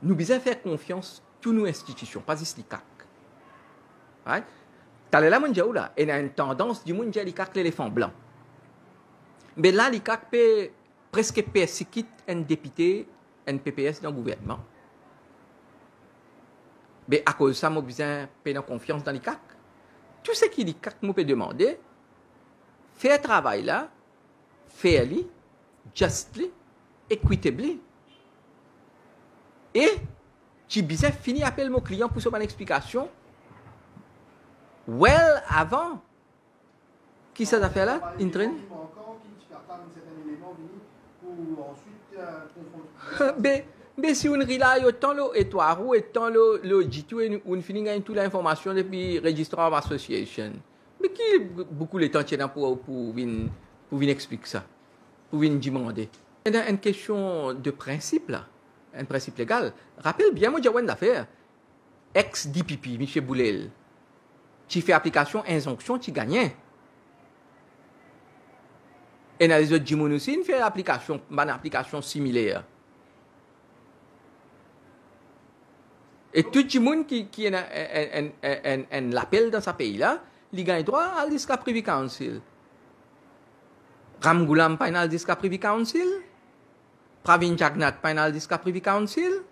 nous devons faire confiance à toutes nos institutions, pas juste les CAC. Right? T'as là, il y a une tendance du monde qui CAC l'éléphant blanc. Mais là, les CAC peut presque persécuter un député, un PPS dans le gouvernement. Mais à cause de ça, nous besoin faire confiance dans les CAC. Tout ce qui est les CAC, nous peut demander, faire le travail là, fairly, justly, equitably. Et, tu besoin finir appel mon client pour son explication. Well, avant, qui ça fait là? Intren? Mais si on rely autant et toi, autant le G2, on finit avec toute l'information depuis Register of Association. Mais qui beaucoup de temps pour venir expliquer ça, pour venir demander. Il y a une question de principe là, un principe légal. Rappelle bien, moi j'ai une affaire. Ex-DPP, M. Boulel, qui fait application injonction, qui gagne. Et dans les autres Jimon aussi, il fait une application similaire. Et tout le monde qui a un appel dans ce pays-là, il gagne droit à l'Isca Privy Council. Ramgoulam pas dans l'Isca Privy Council. Pravin Jagnat pas dans l'Isca Privy Council.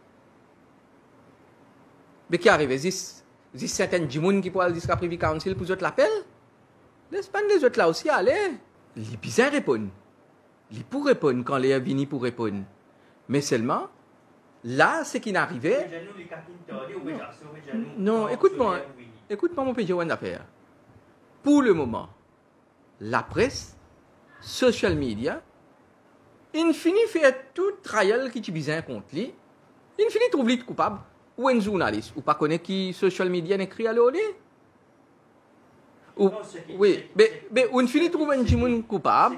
Mais qui arrive? Il y a certains gens qui peuvent l'Isca Privy Council pour autres l'appel. Les autres là aussi, allez. Ils peuvent répondre. Ils peuvent répondre quand les viennent pour répondre. Mais seulement, là, ce qui n'arrivait. Non, écoute-moi, mon PJ One d'affaires. Pour le moment, la presse, social media, il finit fait tout trial qui est besoin contre lui. Il finit trouver lui coupable ou un journaliste ou pas connaître qui social media écrit à l'eau. Oui, mais on finit trouver un jimoun coupable.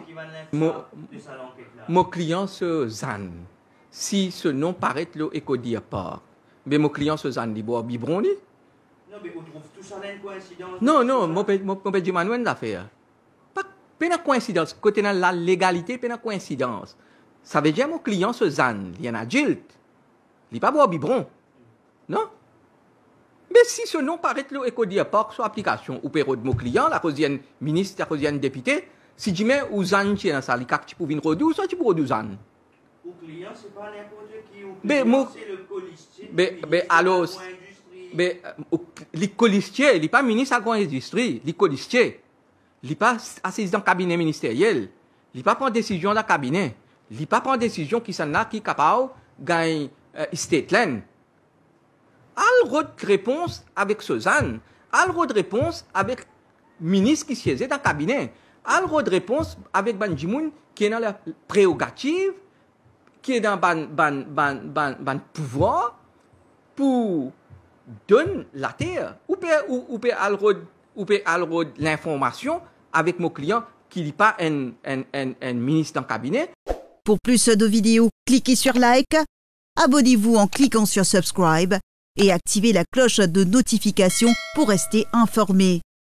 Mon client se zan. Si ce nom paraît le éco dire pas. Mais mon client se zan dit bon biberon. Non, mais on trouve tout ça dans une coïncidence. Non, mon petit Manuel d'affaires. Pas une coïncidence. Côté dans la légalité, pas une coïncidence. Ça veut dire mon client se zan. Il y en a adulte. Il n'est pas bon biberon. Non? Mais si ce nom paraît le éco dire pas sur application ou péro de mon client, la causienne ministre, la causienne député, si tu mets ou zan qui est dans ça, les cas tu peux venir redou, soit tu peux redou zan. Au client, c'est pas n'importe qui. Au client, c'est le colistier. Mais alors, mais les colistiers, il n'est pas ministre agro-industrie, les colistiers, il n'est pas assis dans le cabinet ministériel, il n'est pas prendre décision dans le cabinet, il n'est pas prendre décision qui s'en a, qui est capable de gagner state land. Al de réponse avec Suzanne, al de réponse avec ministre qui siégeait dans le cabinet, al de réponse avec Banjimoun qui est dans la prérogative, qui est dans le pouvoir pour donner la terre, ou peut al l'information avec mon client qui n'est pas un ministre dans le cabinet. Pour plus de vidéos, cliquez sur like, abonnez-vous en cliquant sur subscribe et activez la cloche de notification pour rester informé.